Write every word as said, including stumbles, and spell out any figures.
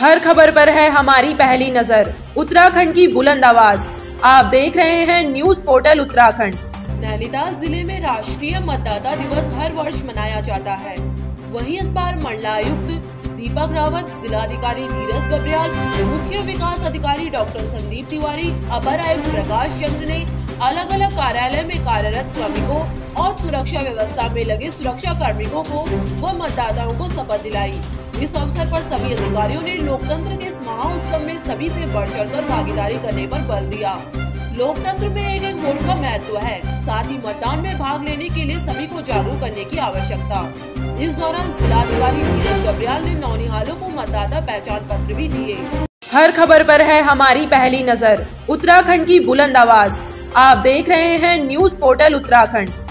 हर खबर पर है हमारी पहली नजर। उत्तराखंड की बुलंद आवाज। आप देख रहे हैं न्यूज पोर्टल उत्तराखंड। नैनीताल जिले में राष्ट्रीय मतदाता दिवस हर वर्ष मनाया जाता है। वहीं इस बार मंडलायुक्त दीपक रावत, जिलाधिकारी धीरज गब्रियाल, मुख्य विकास अधिकारी डॉक्टर संदीप तिवारी, अपर आयुक्त प्रकाश चंद्र ने अलग अलग कार्यालय में कार्यरत श्रमिकों और सुरक्षा व्यवस्था में लगे सुरक्षा कार्मिकों को व मतदाताओं को शपथ दिलाई। इस अवसर पर सभी अधिकारियों ने लोकतंत्र के इस महाउत्सव में सभी से बढ़ चढ़कर भागीदारी करने पर बल दिया। लोकतंत्र में एक एक वोट का महत्व है, साथ ही मतदान में भाग लेने के लिए सभी को जागरूक करने की आवश्यकता। इस दौरान जिलाधिकारी धीरज गब्रियाल ने नौनिहालों को मतदाता पहचान पत्र भी दिए। हर खबर पर है हमारी पहली नजर। उत्तराखंड की बुलंद आवाज। आप देख रहे हैं न्यूज पोर्टल उत्तराखंड।